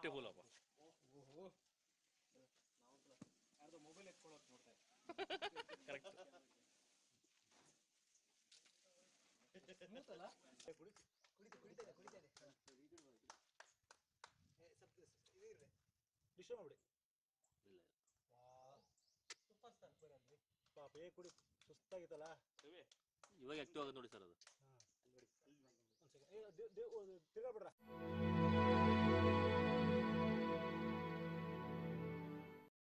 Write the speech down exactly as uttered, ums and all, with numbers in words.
Beautiful ಅಪ್ಪ. ಓಹೋ ಯಾರ್ದೋ ಮೊಬೈಲ್ ಎತ್ಕೊಳ್ಳೋಕೆ ನೋಡ್ತಾ ಕರೆಕ್ಟ್. ಸ್ಮೂತ್ ಅಲ್ಲ? ಕುಡಿತು ಕುಡಿತಾ ಇದೆ ಕುಡಿತಾ ಇದೆ. ಸ್ವಲ್ಪ ಇದು ಇರ್ರೆ ಡಿಶ್ ಮಾಡ್ಬಿಡಿ. ಇಲ್ಲ ಸೂಪರ್ ಸ್ಟಾರ್ ಬರಲ್ಲಿ ಪಾಪ ಏ ಕುಡಿ ಸುಸ್ತಾಗಿತ್ತಲ್ಲ. ಇವಾಗ ಆಕ್ಟಿವ್ ಆಗೋದು ನೋಡಿ ಸರ್ ಅದು. ಹಾಂ ನೋಡಿ ಒಂದು ಸೆಕೆಂಡ್ ತಿರ್ಗಾ ಬಿಡ್ರ.